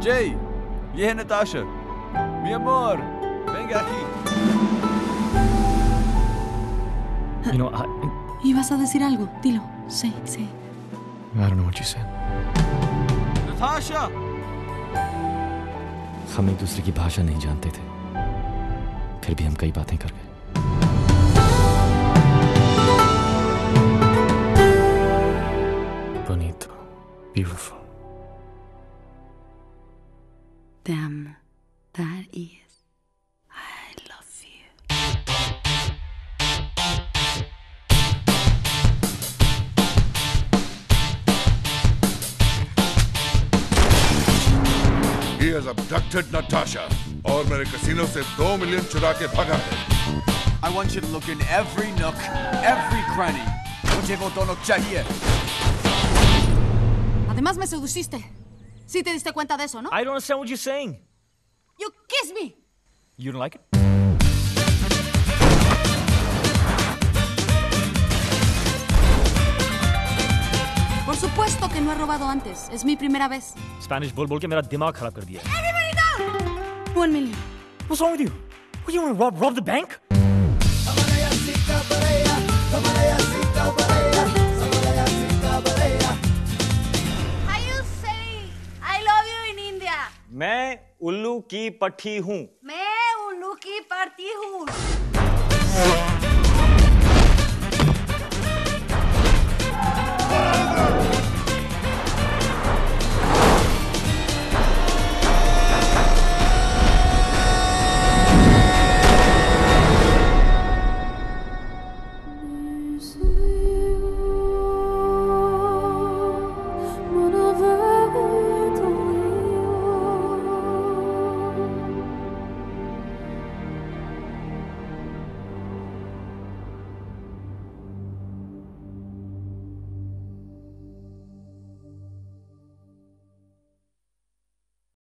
Jay, ये है Natasha. Mi amor, venga aquí. You know, ¿Ibas a decir algo? Dilo. Say. I don't know what you said. Natasha! हम एक दूसरे की भाषा नहीं जानते थे, फिर भी हम कई बातें कर गए. Bonito, beautiful. Damn, that is. I love you. He has abducted Natasha और मेरे कैसीनो से 2 मिलियन चुरा के भागा है. I want you to look in every nook, every cranny. मुझे वो दोनों चाहिए. Además me seduciste. Sí te diste cuenta de eso, ¿no? I don't understand what you're saying. You kiss me. You don't like it? Por supuesto que no he robado antes. Es mi primera vez. Spanish बोल के मेरा दिमाग खराब कर दिया. Everybody down! 1 million. What's wrong with you? What, you want to rob the bank? How you say I love you in India? मैं उल्लू की पट्टी हूँ. मैं उल्लू की पड़ती हूँ.